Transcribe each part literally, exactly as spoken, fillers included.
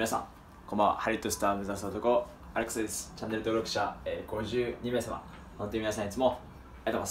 皆さん、こんばんは。ハリウッドスター目指す男、アレックスです。チャンネル登録者、えー、ごじゅうにめいさま、本当に皆さんいつもありがとうございます。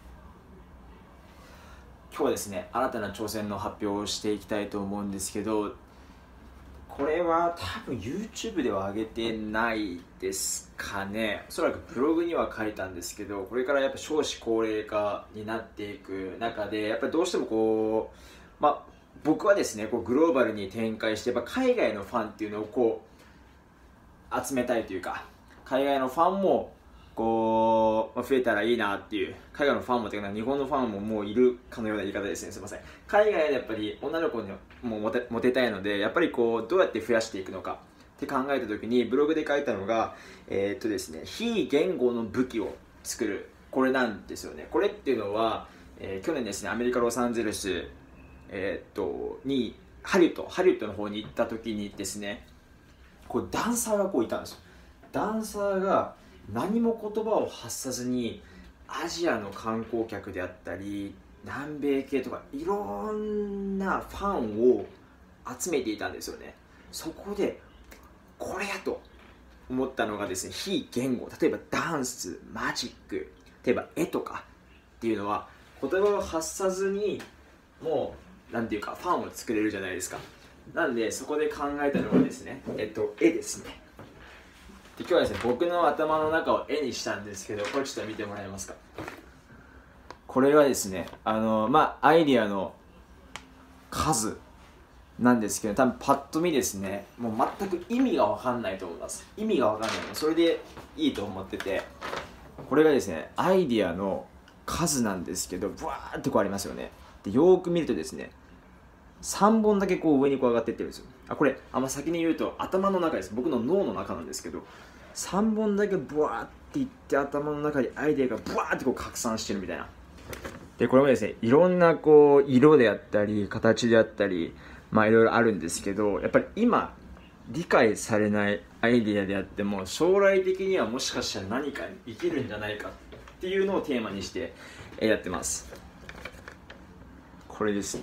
今日はですね、新たな挑戦の発表をしていきたいと思うんですけど、これは多分 YouTube では上げてないですかね。おそらくブログには書いたんですけど、これからやっぱ少子高齢化になっていく中で、やっぱりどうしてもこう、まあ僕はですね、こうグローバルに展開して、やっぱ海外のファンっていうのをこう集めたいというか、海外のファンもこう増えたらいいなっていう、海外のファンもというか日本のファンももういるかのような言い方ですね、すみません。海外でやっぱり女の子にもモテ、モテたいので、やっぱりこうどうやって増やしていくのかって考えた時に、ブログで書いたのが、えー、っとですね、非言語の武器を作る、これなんですよね。これっていうのは、えー、去年ですね、アメリカ・ロサンゼルスえー、っとにハリウッドハリウッドの方に行った時にですね、こうダンサーがこういたんですよ。ダンサーが何も言葉を発さずに、アジアの観光客であったり南米系とかいろんなファンを集めていたんですよね。そこでこれやと思ったのがですね、非言語、例えばダンス、マジック、例えば絵とかっていうのは言葉を発さずにもうなんていうかファンを作れるじゃないですか。なんでそこで考えたのはですね、えっと絵ですね。で今日はですね、僕の頭の中を絵にしたんですけど、これちょっと見てもらえますか。これがですね、あのまあアイディアの数なんですけど、多分パッと見ですね、もう全く意味が分かんないと思います。意味が分かんないのそれでいいと思ってて、これがですねアイディアの数なんですけど、ブワーってこうありますよね。でよーく見るとですね、さんぼんだけこう上にこう上がっていってるんですよ。あ、これあんま先に言うと頭の中です。僕の脳の中なんですけど、さんぼんだけブワーっていって頭の中にアイデアがブワーってこう拡散してるみたいな。でこれもですね、いろんなこう色であったり形であったり、まあいろいろあるんですけど、やっぱり今理解されないアイデアであっても、将来的にはもしかしたら何かに生きるんじゃないかっていうのをテーマにしてやってます。これですね。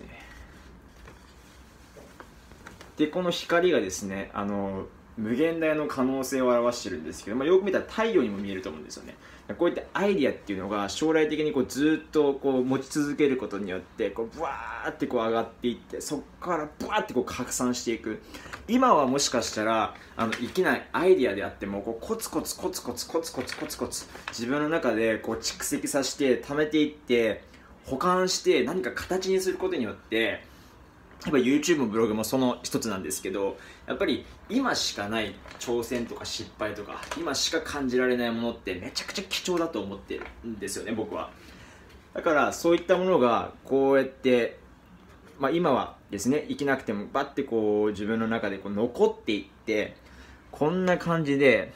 でこの光がですね、あの無限大の可能性を表してるんですけど、まあ、よく見たら太陽にも見えると思うんですよね。こういったアイディアっていうのが将来的にこうずっとこう持ち続けることによってこうブワーってこう上がっていって、そこからブワーってこう拡散していく。今はもしかしたらあの生きないアイディアであっても、こうコツコツコツコツコツコツコツコツ自分の中でこう蓄積させて貯めていって保管して何か形にすることによって、やっぱ YouTube もブログもその一つなんですけど、やっぱり今しかない挑戦とか失敗とか今しか感じられないものってめちゃくちゃ貴重だと思ってるんですよね、僕は。だからそういったものがこうやって、まあ、今はですね生きなくてもバッてこう自分の中でこう残っていって、こんな感じで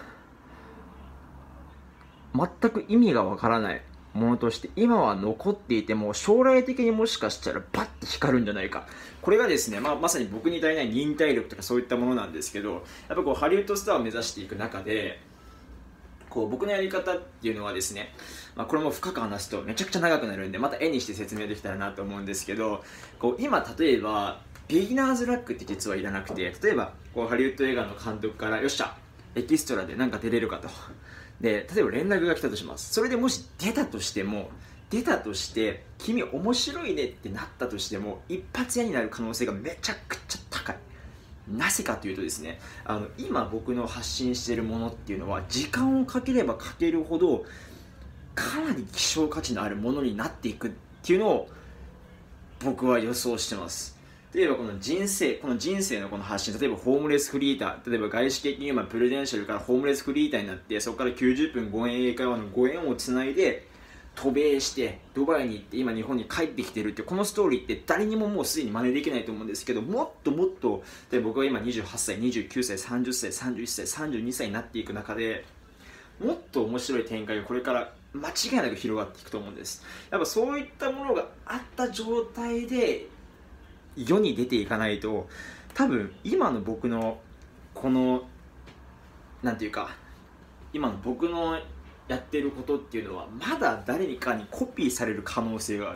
全く意味がわからないものとして今は残っていても、将来的にもしかしたらバッて光るんじゃないか。これがですね、まあ、まさに僕に足りない忍耐力とかそういったものなんですけど、やっぱこうハリウッドスターを目指していく中でこう僕のやり方っていうのはですね、まあ、これも深く話すとめちゃくちゃ長くなるんで、また絵にして説明できたらなと思うんですけど、こう今例えばビギナーズラックって実はいらなくて、例えばこうハリウッド映画の監督からよっしゃエキストラでなんか出れるかと、で例えば連絡が来たとします。それでもし出たとしても出たとして君面白いねってなったとしても、一発屋になる可能性がめちゃくちゃ高い。なぜかというとですね、あの今僕の発信しているものっていうのは時間をかければかけるほどかなり希少価値のあるものになっていくっていうのを僕は予想してます。例えばこの人生、この人生のこの発信、例えばホームレスフリーター、例えば外資系金融マンプレデンシャルからホームレスフリーターになって、そこからきゅうじゅっぷんごえん英会話のごえんをつないで渡米してドバイに行って今日本に帰ってきてるっていうこのストーリーって誰にももうすでに真似できないと思うんですけど、もっともっとで僕は今にじゅうはっさい、にじゅうきゅうさい、さんじゅっさい、さんじゅういっさい、さんじゅうにさいになっていく中で、もっと面白い展開がこれから間違いなく広がっていくと思うんです。やっぱそういったものがあった状態で世に出ていかないと、多分今の僕のこのなんていうか今の僕のやってることっていうのはまだ誰かにコピーされる可能性がある。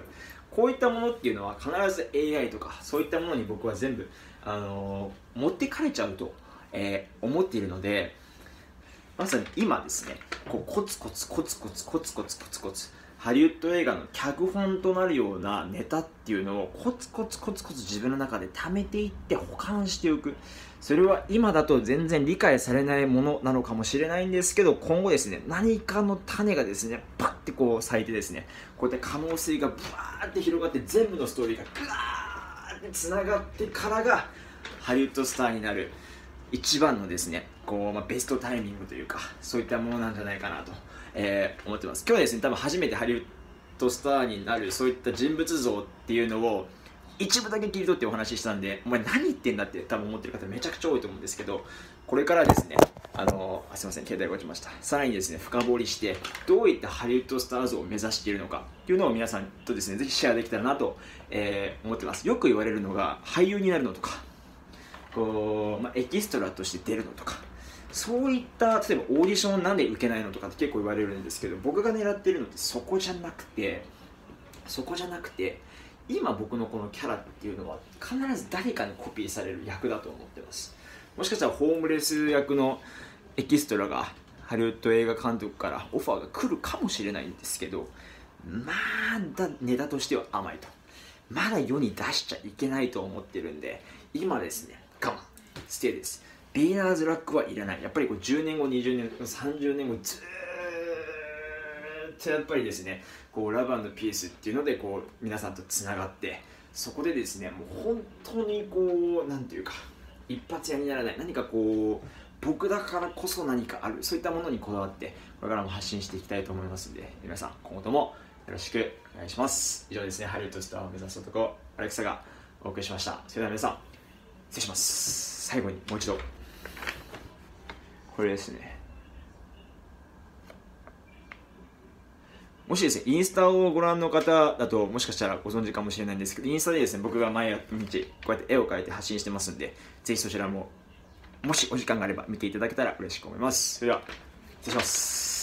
こういったものっていうのは必ず エーアイ とかそういったものに僕は全部、あのー、持ってかれちゃうと、えー、思っているので、まさに今ですね、こうコツコツコツコツコツコツコツコツハリウッド映画の脚本となるようなネタっていうのをコツコツコツコツ自分の中で貯めていって保管しておく。それは今だと全然理解されないものなのかもしれないんですけど、今後ですね、何かの種がですね、パッてこう咲いてですね、こうやって可能性がブワーって広がって全部のストーリーがグワーってつながってからがハリウッドスターになる一番のですね、こう、まあ、ベストタイミングというか、そういったものなんじゃないかなと、えー、思ってます。今日はですね、多分初めてハリウッドスターになるそういった人物像っていうのを一部だけ切り取ってお話ししたんで、お前何言ってんだって多分思ってる方めちゃくちゃ多いと思うんですけど、これからですね、あのー、すいません、携帯が落ちました。さらにですね、深掘りして、どういったハリウッドスター像を目指しているのかっていうのを皆さんとですね、ぜひシェアできたらなと、えー、思ってます。よく言われるのが、俳優になるのとか、こう、まあ、エキストラとして出るのとか、そういった例えばオーディションなんで受けないのとかって結構言われるんですけど、僕が狙ってるのってそこじゃなくてそこじゃなくて今僕のこのキャラっていうのは必ず誰かにコピーされる役だと思ってます。もしかしたらホームレス役のエキストラがハリウッド映画監督からオファーが来るかもしれないんですけど、まだネタとしては甘いと、まだ世に出しちゃいけないと思ってるんで、今ですね、我慢ステイです。ビギナーズラックはいらない。やっぱりこうじゅうねんご、にじゅうねんご、さんじゅうねんごずーっとやっぱりですね、こうラブ&ピースっていうのでこう皆さんとつながって、そこでですね、もう本当にこうなんていうか一発屋にならない、何かこう僕だからこそ何かある、そういったものにこだわってこれからも発信していきたいと思いますので、皆さん今後ともよろしくお願いします。以上ですね、ハリウッドスターを目指す男アレクサがお送りしました。それでは皆さん失礼します。最後にもう一度これですね、もしですねインスタをご覧の方だともしかしたらご存知かもしれないんですけど、インスタでですね僕が毎日こうやって絵を描いて発信してますんで、ぜひそちらももしお時間があれば見ていただけたら嬉しく思います。それでは失礼します。